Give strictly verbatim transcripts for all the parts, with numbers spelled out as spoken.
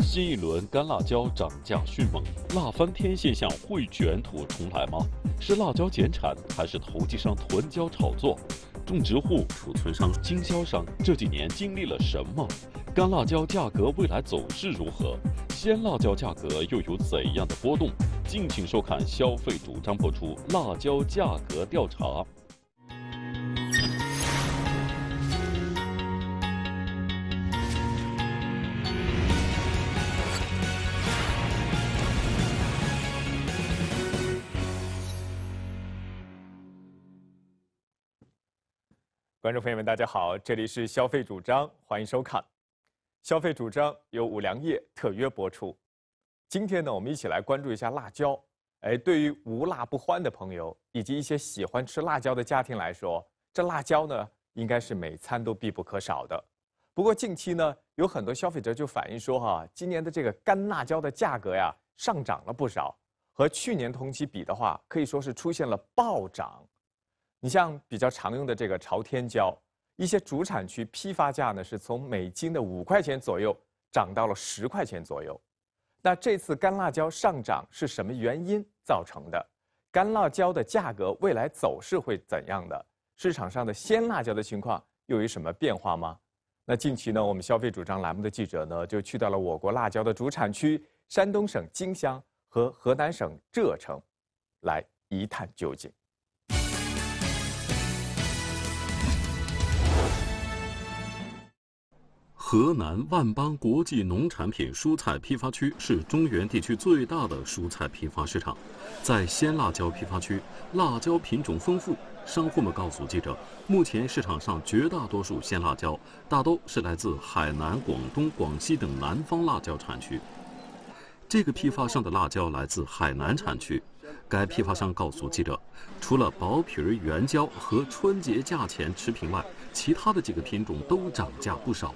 新一轮干辣椒涨价迅猛，辣翻天现象会卷土重来吗？是辣椒减产，还是投机商囤椒炒作？种植户、储存商、经销商这几年经历了什么？干辣椒价格未来走势如何？鲜辣椒价格又有怎样的波动？敬请收看消费主张播出辣椒价格调查。 观众朋友们，大家好，这里是消费主张，欢迎收看。消费主张由五粮液特约播出。今天呢，我们一起来关注一下辣椒。哎，对于无辣不欢的朋友，以及一些喜欢吃辣椒的家庭来说，这辣椒呢，应该是每餐都必不可少的。不过近期呢，有很多消费者就反映说，哈，今年的这个干辣椒的价格呀，上涨了不少，和去年同期比的话，可以说是出现了暴涨。你像比较常用的这个朝天椒，一些主产区批发价呢是从每斤的五块钱左右涨到了十块钱左右。那这次干辣椒上涨是什么原因造成的？干辣椒的价格未来走势会怎样的？市场上的鲜辣椒的情况又有什么变化吗？那近期呢，我们消费主张栏目的记者呢就去到了我国辣椒的主产区山东省荆襄和河南省蔗城，来一探究竟。 河南万邦国际农产品蔬菜批发区是中原地区最大的蔬菜批发市场，在鲜辣椒批发区，辣椒品种丰富。商户们告诉记者，目前市场上绝大多数鲜辣椒大都是来自海南、广东、广西等南方辣椒产区。这个批发商的辣椒来自海南产区，该批发商告诉记者，除了薄皮儿原椒和春节价钱持平外，其他的几个品种都涨价不少。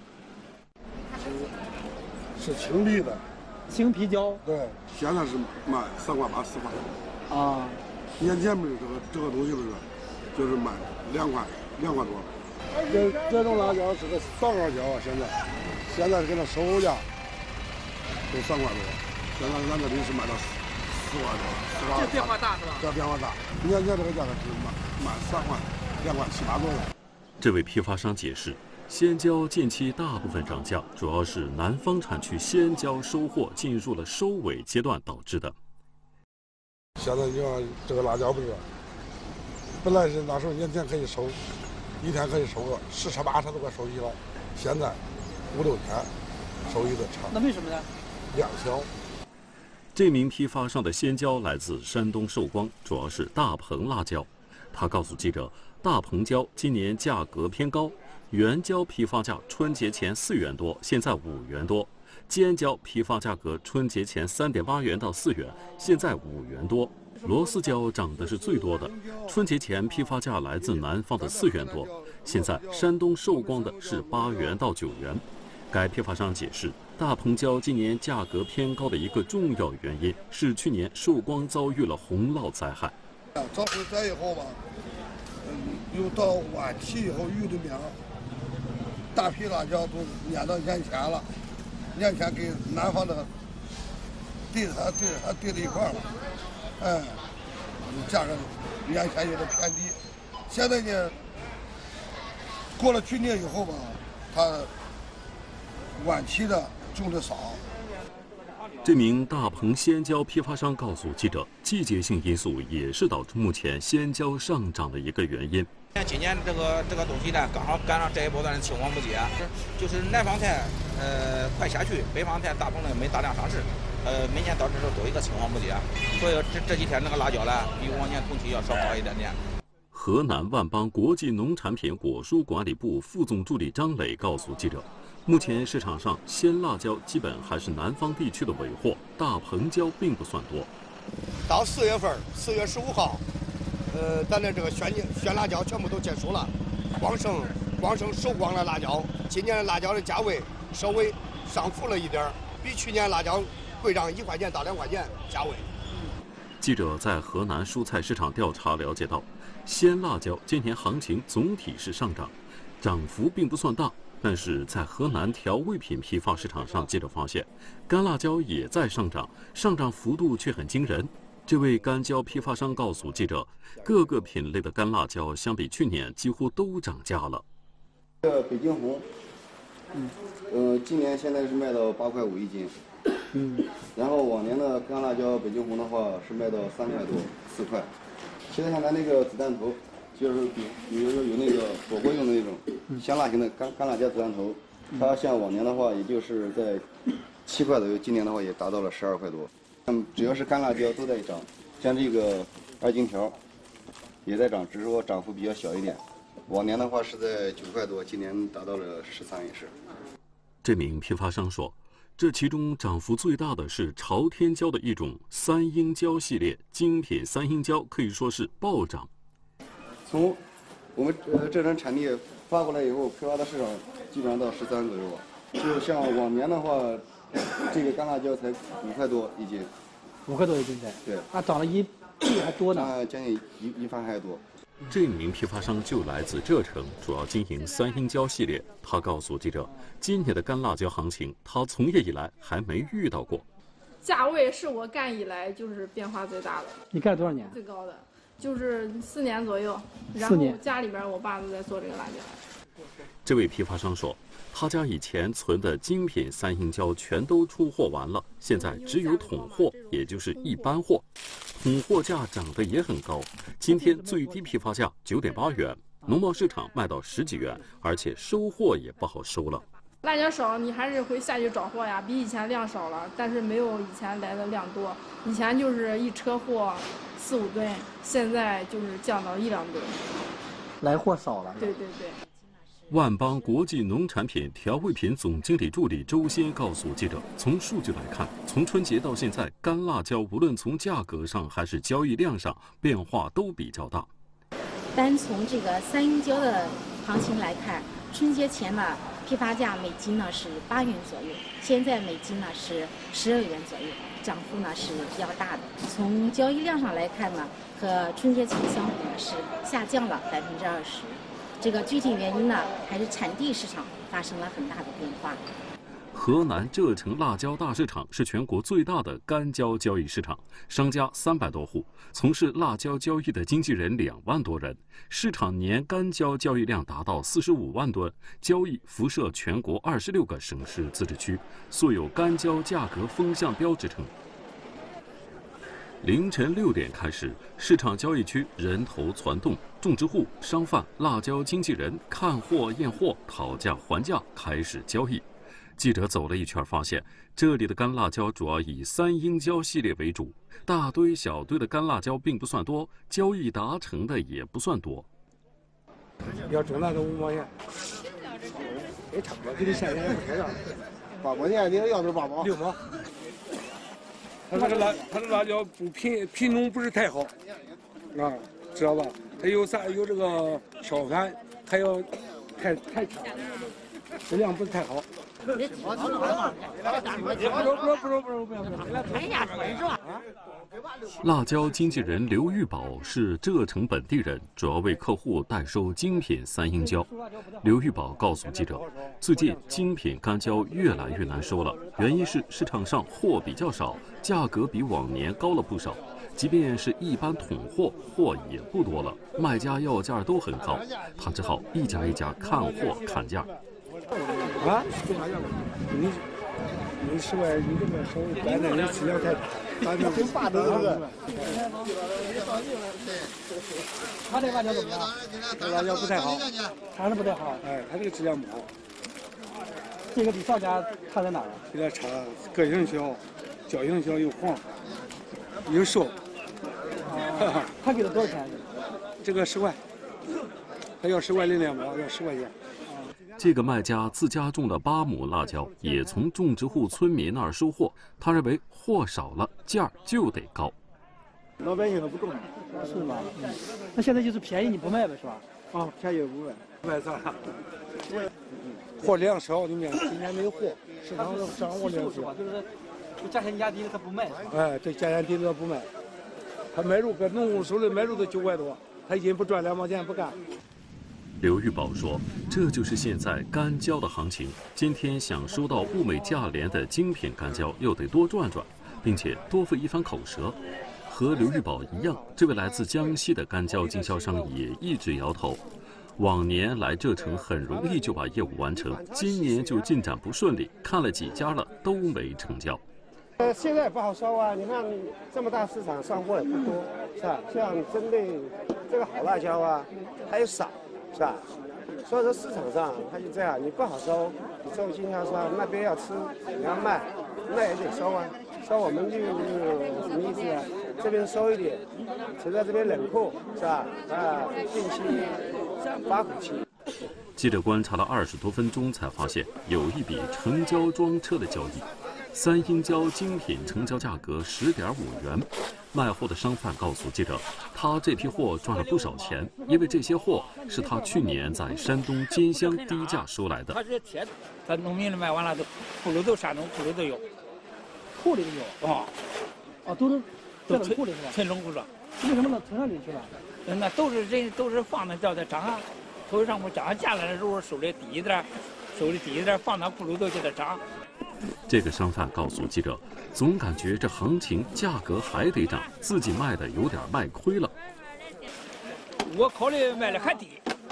是青皮的， 青皮椒， 对，现在是卖三块八、四块。 啊， 年前不是这个这个东西不是，就是卖两块两块多。这这种辣椒是个三号椒啊，现在现在是给它收购价都三块多，现在咱这里是卖到四块多，四块。 这变化大是吧？ 这变化大，年前这个价格是卖卖三块两块七八左右。 这位批发商解释，鲜椒近期大部分涨价，主要是南方产区鲜椒收获进入了收尾阶段导致的。 现在你看这个辣椒不是，本来是那时候年前可以收，一天可以收个十车八车都快收齐了，现在五六天收一个车。 那为什么呢？ 量小。 这名批发商的鲜椒来自山东寿光，主要是大棚辣椒。他告诉记者，大棚椒今年价格偏高。原椒批发价春节前四元多，现在五元多；尖椒批发价格春节前三点八元到四元，现在五元多。螺丝椒涨的是最多的，春节前批发价来自南方的四元多，现在山东寿光的是八元到九元。该批发商解释，大棚椒今年价格偏高的一个重要原因是去年寿光遭遇了洪涝灾害。 遭水灾以后吧，嗯，又到晚期以后雨的苗。大批辣椒都撵到年前了，年前给南方的对它对它对到一块了，哎，价格年前有点偏低。现在呢，过了去年以后吧，它晚期的种的少。 这名大棚鲜椒批发商告诉记者，季节性因素也是导致目前鲜椒上涨的一个原因。 今年这个这个东西呢，刚好赶上这一波段的青黄不接，就是南方菜呃快下去，北方菜大棚呢没大量上市，呃每年导致都一个青黄不接，所以这这几天那个辣椒呢，比往年同期要稍高一点点。 河南万邦国际农产品果蔬管理部副总助理张磊告诉记者，目前市场上鲜辣椒基本还是南方地区的尾货，大棚椒并不算多。 到四月份，四月十五号。呃，咱的这个鲜鲜辣椒全部都结束了，光剩光剩寿光的辣椒。今年的辣椒的价位稍微上浮了一点，比去年辣椒贵上一块钱到两块钱价位。 记者在河南蔬菜市场调查了解到，鲜辣椒今年行情总体是上涨，涨幅并不算大， 但是在河南调味品批发市场上，记者发现，干辣椒也在上涨，上涨幅度却很惊人。这位干椒批发商告诉记者，各个品类的干辣椒相比去年几乎都涨价了。 这个北京红，嗯，呃，今年现在是卖到八块五一斤，嗯，然后往年的干辣椒北京红的话是卖到三块多、四块。其他像咱那个子弹头，就是比比如说有那个火锅用的那种香辣型的干干辣椒子弹头，它像往年的话也就是在七块左右，今年的话也达到了十二块多。嗯，只要是干辣椒都在涨，像这个二荆条也在涨，只是说涨幅比较小一点。往年的话是在九块多，今年达到了十三也是。 这名批发商说，这其中涨幅最大的是朝天椒的一种三英椒系列，精品三英椒可以说是暴涨。 从我们呃这种产地发过来以后，批发到市场基本上到十三左右吧。就像往年的话，这个干辣椒才五块多一斤。 五块多一斤才。 对。 那涨了一倍还多呢。 那将近一一番还多。 这名批发商就来自浙城，主要经营三英椒系列。他告诉记者，今年的干辣椒行情，他从业以来还没遇到过。 价位是我干以来就是变化最大的。 你干了多少年？ 最高的，就是四年左右。然后家里边我爸都在做这个辣椒。 这位批发商说，他家以前存的精品三英椒全都出货完了，现在只有桶货，也就是一般货。桶货价涨得也很高，今天最低批发价九点八元，农贸市场卖到十几元，而且收货也不好收了。 辣椒少，你还是会下去找货呀，比以前量少了，但是没有以前来的量多。以前就是一车货四五吨，现在就是降到一两吨。 来货少了。 对对对。 万邦国际农产品调味品总经理助理周先告诉记者，从数据来看，从春节到现在，干辣椒无论从价格上还是交易量上变化都比较大。 单从这个三英椒的行情来看，春节前呢批发价每斤呢是八元左右，现在每斤呢是十二元左右，涨幅呢是比较大的。从交易量上来看呢，和春节前相比呢是下降了百分之二十。这个具体原因呢，还是产地市场发生了很大的变化。 河南浙城辣椒大市场是全国最大的干椒交易市场，商家三百多户，从事辣椒交易的经纪人两万多人，市场年干椒交易量达到四十五万吨，交易辐射全国二十六个省市自治区，素有干椒价格风向标之称。凌晨六点开始，市场交易区人头攒动，种植户、商贩、辣椒经纪人看货、验货、讨价还价，开始交易。记者走了一圈，发现这里的干辣椒主要以三英椒系列为主，大堆小堆的干辣椒并不算多，交易达成的也不算多。 要整那个五毛钱，也差不多，给你现钱不少，八毛钱，你要多少八毛？六毛。它这个辣，它的辣椒不品品种不是太好，啊，知道吧？它有啥有这个烧饭，还有太太差，质量不是太好。不是不是不是不是不是不是， 辣椒经纪人刘玉宝是浙城本地人，主要为客户代收精品三英椒。刘玉宝告诉记者，最近精品干椒越来越难收了，原因是市场上货比较少，价格比往年高了不少。即便是一般桶货，货也不多了，卖家要价都很高，他只好一家一家看货看价。 啊，你你十块，你这么收，关键你质量太差，咱就跟爸都是个。 他这辣椒怎么样？ 这辣椒不太好， 还是不太好。 哎，他这个质量不好。 这个比上家差在哪儿？ 有点差，个性小，脚型小又黄，又瘦。 啊，他给了多少钱？ 这个十块，他要十块零两毛，要十块钱。 这个卖家自家种了八亩辣椒，也从种植户村民那儿收货。他认为货少了，价儿就得高。 老百姓都不种， 是吗？嗯。那现在就是便宜你不卖呗，是吧？ 啊，便宜不卖，卖啥？货量少，你看今年没有货，市场上掌握量少。 就是价钱压低了，他不卖。 哎，对，价钱低了不卖。他买入，搁农户手里买入都九块多，他一斤不赚两毛钱不干。 刘玉宝说：“这就是现在干椒的行情。今天想收到物美价廉的精品干椒，又得多转转，并且多费一番口舌。”和刘玉宝一样，这位来自江西的干椒经销商也一直摇头。往年来这城很容易就把业务完成，今年就进展不顺利，看了几家了都没成交。 呃，现在也不好收啊！你看这么大市场上货也不多，是吧？像针对这个好辣椒啊，它又少，是吧？所以说市场上它就这样，你不好收，你作为经销商那边要吃，你要卖，那也得收啊。收我们就什么意思啊？这边收一点，就在这边冷库，是吧？啊，定期发口期。 记者观察了二十多分钟，才发现有一笔成交装车的交易。三英椒精品成交价格十点五元，卖货的商贩告诉记者，他这批货赚了不少钱，因为这些货是他去年在山东金乡低价收来的。 他是铁，他农民卖完了都库里都山东库里都有， 库里都有啊，啊都是都存库里是吧？ 存冷库上。 为什么能存那里去了？ 那都是人都是放那叫它涨啊，头上不涨价来的时候收的低一点，收的低一点，放到库里头叫它涨。 这个商贩告诉记者，总感觉这行情价格还得涨，自己卖的有点卖亏了。 我考虑卖的还低，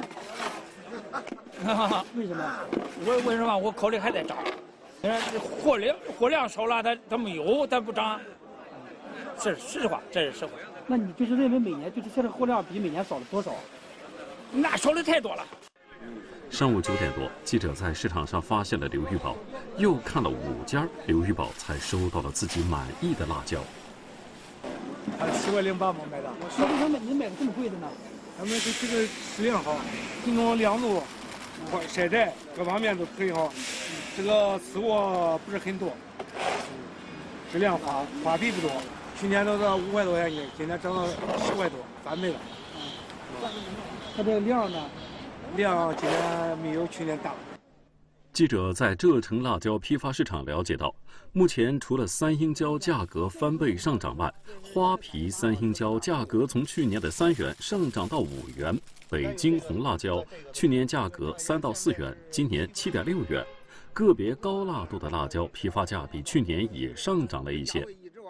为什么？ 我为什么我考虑还得涨？货量货量少了，它它没有，它不涨。是实话，这是实话。 那你就是认为每年就是现在货量比每年少了多少？ 那少的太多了。 上午九点多，记者在市场上发现了刘玉宝，又看了五家，刘玉宝才收到了自己满意的辣椒。 还十块零八毛买的。 那为什么您买的这么贵的呢？ 咱们这这个质量好，品种亮度、晒摘各方面都可以好。这个刺货不是很多，质量花花皮不多。去年都是五块多钱一斤，今年涨到十块多，翻倍了。 它这个量呢？ 量今年没有去年大。 记者在浙城辣椒批发市场了解到，目前除了三英椒价格翻倍上涨外，花皮三英椒价格从去年的三元上涨到五元。北京红辣椒去年价格三到四元，今年七点六元。个别高辣度的辣椒批发价比去年也上涨了一些。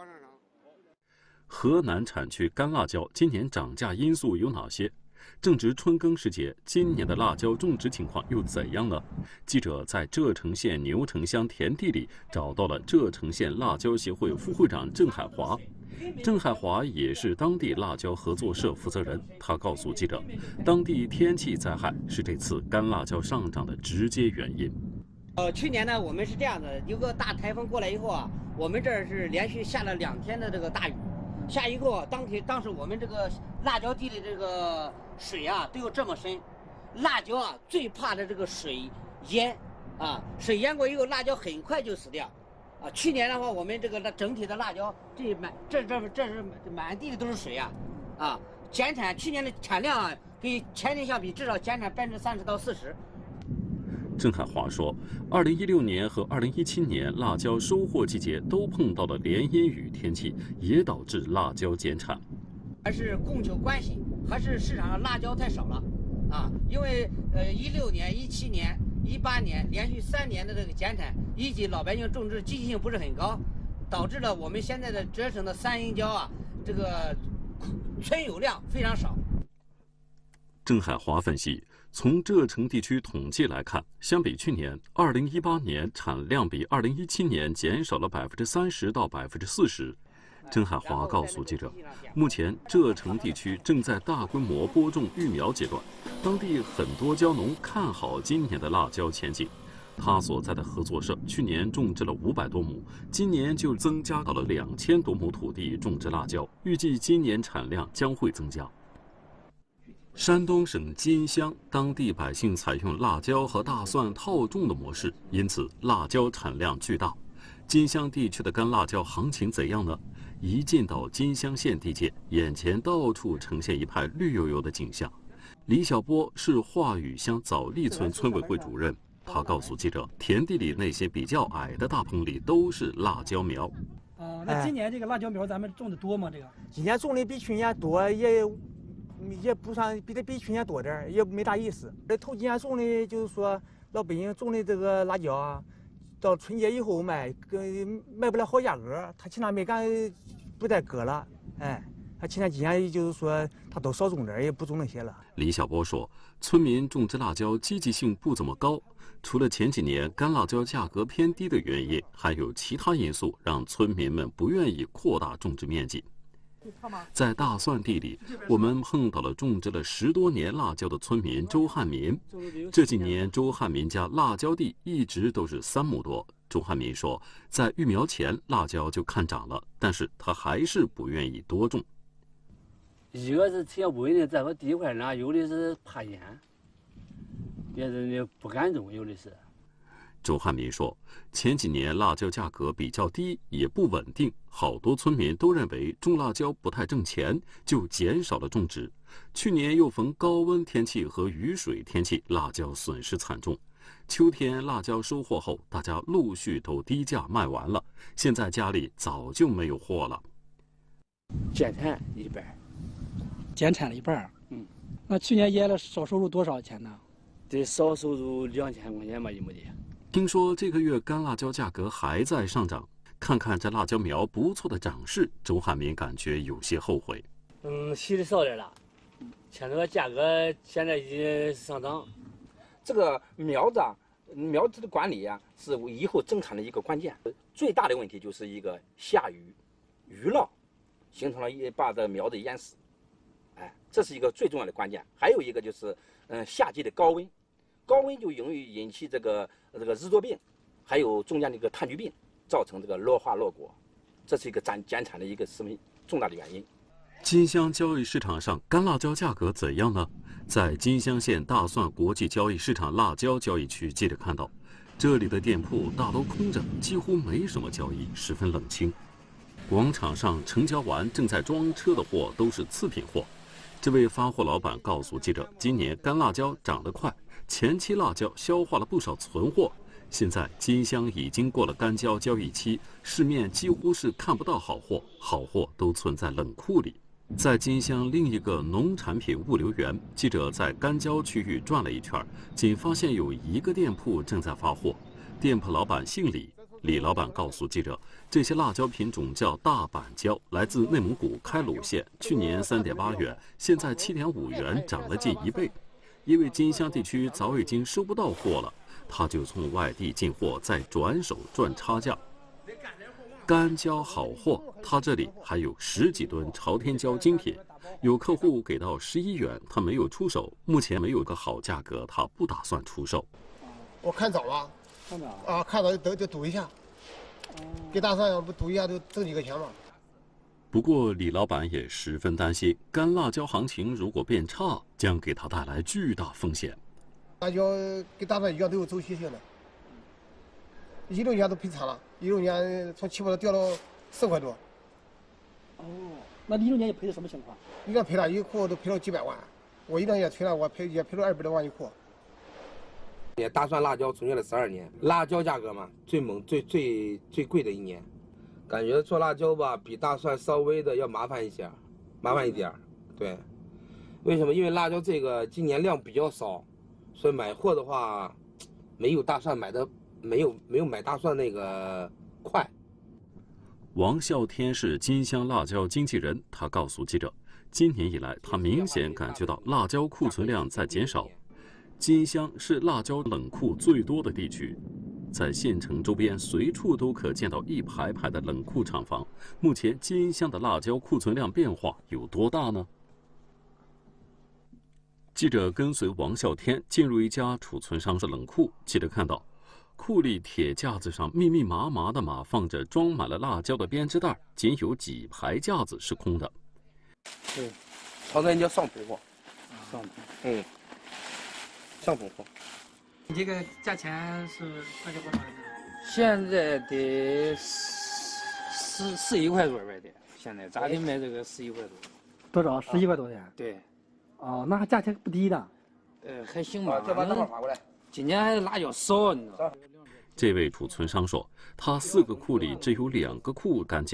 河南产区干辣椒今年涨价因素有哪些？正值春耕时节，今年的辣椒种植情况又怎样呢？记者在浙城县牛城乡田地里找到了浙城县辣椒协会副会长郑海华。郑海华也是当地辣椒合作社负责人，他告诉记者，当地天气灾害是这次干辣椒上涨的直接原因。 呃，去年呢，我们是这样的，有个大台风过来以后啊，我们这儿是连续下了两天的这个大雨。下以后，当天当时我们这个辣椒地的这个水啊都有这么深，辣椒啊最怕的这个水淹，啊水淹过以后，辣椒很快就死掉，啊去年的话我们这个整体的辣椒这满这这这是满地的都是水啊，啊减产去年的产量啊跟前年相比至少减产百分之三十到四十。 郑海华说，二零一六年和二零一七年辣椒收获季节都碰到了连阴雨天气，也导致辣椒减产。 还是供求关系，还是市场上辣椒太少了，啊，因为呃一六年、一七年、一八年连续三年的这个减产，以及老百姓种植积极性不是很高，导致了我们现在的浙省的三英椒啊，这个存有量非常少。 郑海华分析，从浙城地区统计来看，相比去年，二零一八年产量比二零一七年减少了百分之三十到百分之四十。郑海华告诉记者，目前浙城地区正在大规模播种育苗阶段，当地很多椒农看好今年的辣椒前景。他所在的合作社去年种植了五百多亩，今年就增加到了两千多亩土地种植辣椒，预计今年产量将会增加。山东省金乡当地百姓采用辣椒和大蒜套种的模式，因此辣椒产量巨大。金乡地区的干辣椒行情怎样呢？一进到金乡县地界，眼前到处呈现一派绿油油的景象。李小波是华语乡枣栗村村委会主任，他告诉记者，田地里那些比较矮的大棚里都是辣椒苗。 哦，那今年这个辣椒苗咱们种的多吗？这个今年种的比去年多，也也不算比这比去年多点儿，也没啥意思。这头几年种的，就是说老百姓种的这个辣椒啊，到春节以后卖，跟卖不了好价格，他其他没敢不再割了，哎。 他今年今年就是说，他都少种点，也不种那些了。 李小波说，村民种植辣椒积极性不怎么高，除了前几年干辣椒价格偏低的原因，还有其他因素让村民们不愿意扩大种植面积。在大蒜地里，我们碰到了种植了十多年辣椒的村民周汉民。这几年，周汉民家辣椒地一直都是三亩多。 周汉民说，在育苗前辣椒就看涨了，但是他还是不愿意多种。 一个是天不稳定，再说地块呢，有的是怕淹，别人呢不敢种，有的是。 周汉民说，前几年辣椒价格比较低，也不稳定，好多村民都认为种辣椒不太挣钱，就减少了种植。去年又逢高温天气和雨水天气，辣椒损失惨重。 秋天辣椒收获后，大家陆续都低价卖完了，现在家里早就没有货了。 减产一半， 减产了一半。 嗯， 那去年腌了少收入多少钱呢？ 得少收入两千块钱吧，一亩地。 听说这个月干辣椒价格还在上涨，看看这辣椒苗不错的长势，周汉民感觉有些后悔。 嗯，洗的少点了，现在价格现在已经上涨。 这个苗子啊，苗子的管理啊，是以后增产的一个关键。最大的问题就是一个下雨，雨涝，形成了一把这苗子淹死，哎，这是一个最重要的关键。还有一个就是，嗯，夏季的高温，高温就容易引起这个这个日作病，还有中间这个炭疽病，造成这个落花落果，这是一个减减产的一个十分重大的原因。 金乡交易市场上干辣椒价格怎样呢？在金乡县大蒜国际交易市场辣椒交易区，记者看到，这里的店铺大都空着，几乎没什么交易，十分冷清。广场上成交完正在装车的货都是次品货。这位发货老板告诉记者，今年干辣椒涨得快，前期辣椒消化了不少存货。 现在金乡已经过了干椒交易期，市面几乎是看不到好货，好货都存在冷库里。在金乡另一个农产品物流园，记者在干椒区域转了一圈，仅发现有一个店铺正在发货，店铺老板姓李。李老板告诉记者，这些辣椒品种叫大板椒，来自内蒙古开鲁县，去年三点八元，现在七点五元，涨了近一倍。因为金乡地区早已经收不到货了。 他就从外地进货，再转手赚差价。干椒好货，他这里还有十几吨朝天椒精品。有客户给到十一元，他没有出手，目前没有个好价格，他不打算出售。 我看早了， 看早啊，看早就就赌一下，给大蒜要不赌一下就挣几个钱嘛。 不过李老板也十分担心，干辣椒行情如果变差，将给他带来巨大风险。 辣椒跟大蒜一样都有周期性的，一六年都赔惨了，一六年从七块多掉到四块多。 哦，那一六年也赔的什么情况？ 一年赔了一库都赔了几百万，我一年也赔了，我赔也赔了二百多万一库。 也大蒜辣椒存续了十二年，辣椒价格嘛最猛最最最贵的一年，感觉做辣椒吧比大蒜稍微的要麻烦一些，麻烦一点，对。为什么？因为辣椒这个今年量比较少。 所以买货的话，没有大蒜买的没有没有买大蒜那个快。 王啸天是金乡辣椒经纪人，他告诉记者，今年以来他明显感觉到辣椒库存量在减少。金乡是辣椒冷库最多的地区，在县城周边随处都可见到一排排的冷库厂房。目前金乡的辣椒库存量变化有多大呢？ 记者跟随王啸天进入一家储存商的冷库，记者看到，库里铁架子上密密麻麻的码放着装满了辣椒的编织袋，仅有几排架子是空的。 对，朝天椒上品货， 上品， 嗯，上品货。 你这个价钱是大概多少钱？ 现在得十十一块多吧得，现在咋的卖这个十一块多？ 多少？十一块多钱？ 对。 哦，那还价钱不低的。 呃，还行吧。 再把大块发过来。 今年还辣椒少，你知道吗？ 这位储存商说，他四个库里只有两个库干椒，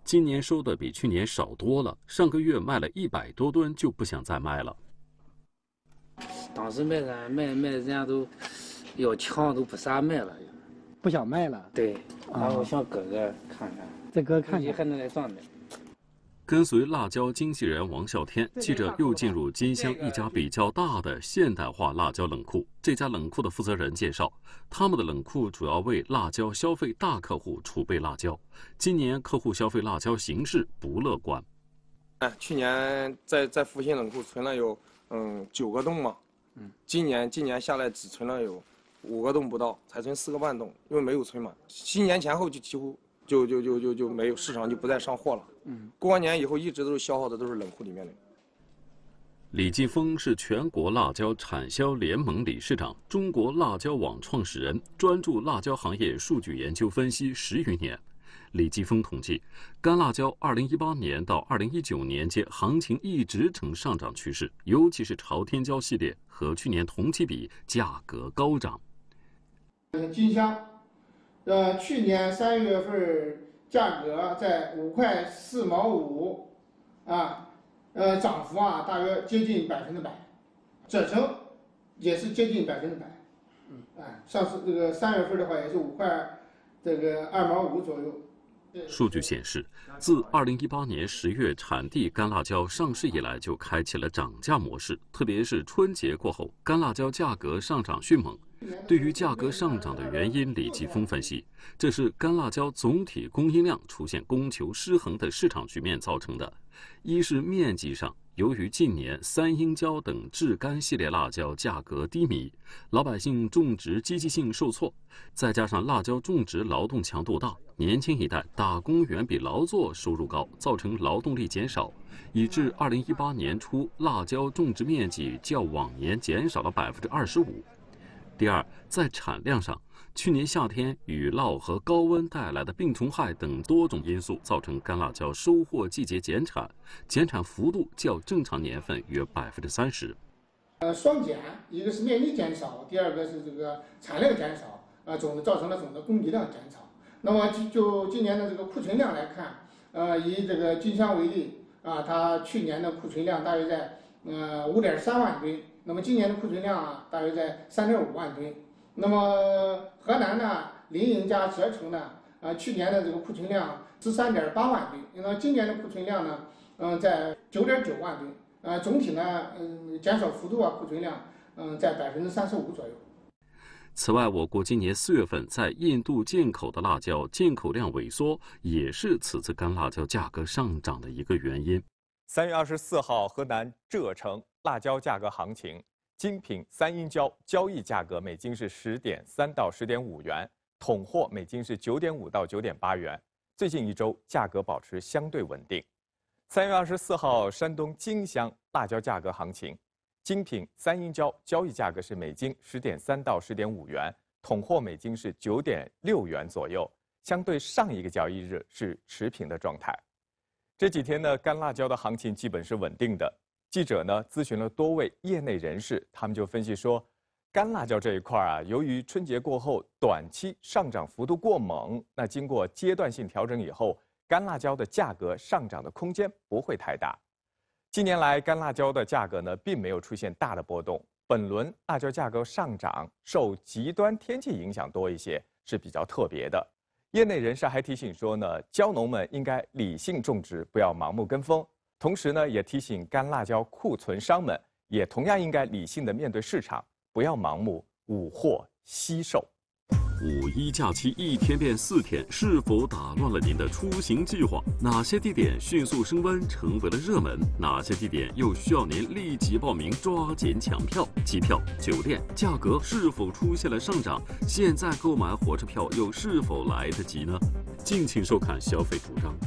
今年收的比去年少多了，上个月卖了一百多吨，就不想再卖了。 当时卖的卖卖人家都要抢，都不啥卖了， 不想卖了。 对，然后想哥哥看看， 再哥看看， 还能来上卖。 跟随辣椒经纪人王啸天，记者又进入金乡一家比较大的现代化辣椒冷库。这家冷库的负责人介绍，他们的冷库主要为辣椒消费大客户储备辣椒。今年客户消费辣椒形势不乐观。 哎，去年在在福新冷库存了有嗯九个吨嘛，嗯，今年今年下来只存了有五个吨不到，才存四个半吨，因为没有存满。新年前后就几乎。就就就就就没有市场就不再上货了。嗯，过完年以后一直都是消耗的都是冷库里面的。 李继峰是全国辣椒产销联盟理事长，中国辣椒网创始人，专注辣椒行业数据研究分析十余年。李继峰统计，干辣椒二零一八年到二零一九年间行情一直呈上涨趋势，尤其是朝天椒系列和去年同期比价格高涨。 金香。呃，去年三月份价格在五块四毛五，啊，呃，涨幅啊大约接近百分之百，折成也是接近百分之百，嗯，哎，上次这个三月份的话也是五块这个二毛五左右。 数据显示，自二零一八年十月产地干辣椒上市以来，就开启了涨价模式，特别是春节过后，干辣椒价格上涨迅猛。对于价格上涨的原因，李继峰分析，这是干辣椒总体供应量出现供求失衡的市场局面造成的。一是面积上，由于近年三阴椒等制干系列辣椒价格低迷，老百姓种植积极性受挫，再加上辣椒种植劳动强度大，年轻一代打工远比劳作收入高，造成劳动力减少，以致二零一八年初辣椒种植面积较往年减少了百分之二十五。第二，在产量上，去年夏天雨涝和高温带来的病虫害等多种因素，造成干辣椒收获季节减产，减产幅度较正常年份约百分之三十。 呃，双减，一个是面积减少，第二个是这个产量减少，呃，总的造成了总的供给量减少。那么就就今年的这个库存量来看，呃，以这个金香为例，啊，它去年的库存量大约在呃五点三万吨。那么今年的库存量啊，大约在三点五万吨。那么河南呢，临沂加泽城呢，呃，去年的这个库存量十三点八万吨，那么今年的库存量呢，嗯、呃，在九点九万吨。呃，总体呢，嗯、呃，减少幅度啊，库存量，嗯、呃，在百分之三十五左右。 此外，我国今年四月份在印度进口的辣椒进口量萎缩，也是此次干辣椒价格上涨的一个原因。 三月二十四号，河南蔗城辣椒价格行情，精品三阴椒交易价格每斤是十点三到十点五元，统货每斤是九点五到九点八元。最近一周价格保持相对稳定。三月二十四号，山东金乡辣椒价格行情，精品三阴椒交易价格是每斤十点三到十点五元，统货每斤是九点六元左右，相对上一个交易日是持平的状态。这几天呢，干辣椒的行情基本是稳定的。记者呢咨询了多位业内人士，他们就分析说，干辣椒这一块啊，由于春节过后短期上涨幅度过猛，那经过阶段性调整以后，干辣椒的价格上涨的空间不会太大。近年来，干辣椒的价格呢并没有出现大的波动，本轮辣椒价格上涨受极端天气影响多一些，是比较特别的。业内人士还提醒说呢，椒农们应该理性种植，不要盲目跟风。同时呢，也提醒干辣椒库存商们，也同样应该理性的面对市场，不要盲目五货惜售。 五一假期一天变四天，是否打乱了您的出行计划？哪些地点迅速升温成为了热门？哪些地点又需要您立即报名抓紧抢票？机票、酒店价格是否出现了上涨？现在购买火车票又是否来得及呢？敬请收看《消费主张》。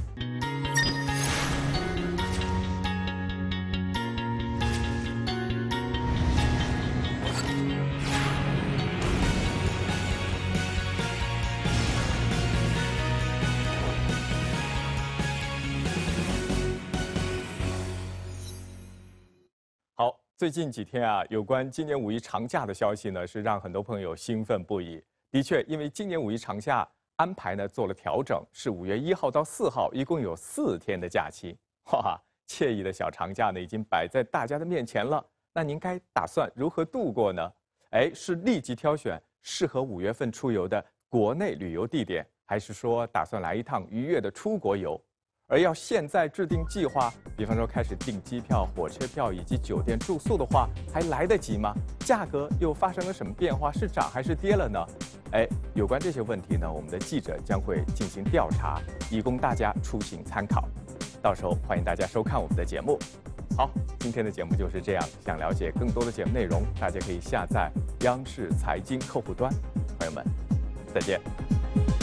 最近几天啊，有关今年五一长假的消息呢，是让很多朋友兴奋不已。的确，因为今年五一长假安排呢做了调整，是五月一号到四号，一共有四天的假期。哇，惬意的小长假呢已经摆在大家的面前了。那您该打算如何度过呢？哎，是立即挑选适合五月份出游的国内旅游地点，还是说打算来一趟愉悦的出国游？而要现在制定计划，比方说开始订机票、火车票以及酒店住宿的话，还来得及吗？价格又发生了什么变化？是涨还是跌了呢？哎，有关这些问题呢，我们的记者将会进行调查，以供大家出行参考。到时候欢迎大家收看我们的节目。好，今天的节目就是这样。想了解更多的节目内容，大家可以下载央视财经客户端。朋友们，再见。